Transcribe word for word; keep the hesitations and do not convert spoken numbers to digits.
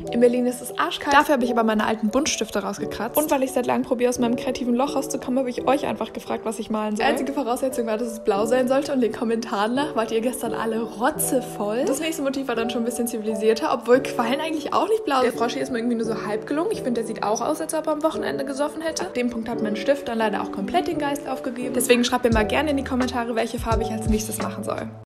In Berlin ist es arschkalt. Dafür habe ich aber meine alten Buntstifte rausgekratzt. Und weil ich seit langem probiere, aus meinem kreativen Loch rauszukommen, habe ich euch einfach gefragt, was ich malen soll. Die einzige Voraussetzung war, dass es blau sein sollte. Und den Kommentaren nach wart ihr gestern alle rotzevoll. Das nächste Motiv war dann schon ein bisschen zivilisierter, obwohl Quallen eigentlich auch nicht blau sind. Der Frosch hier ist mir irgendwie nur so halb gelungen. Ich finde, der sieht auch aus, als ob er am Wochenende gesoffen hätte. Ab dem Punkt hat mein Stift dann leider auch komplett den Geist aufgegeben. Deswegen schreibt mir mal gerne in die Kommentare, welche Farbe ich als nächstes machen soll.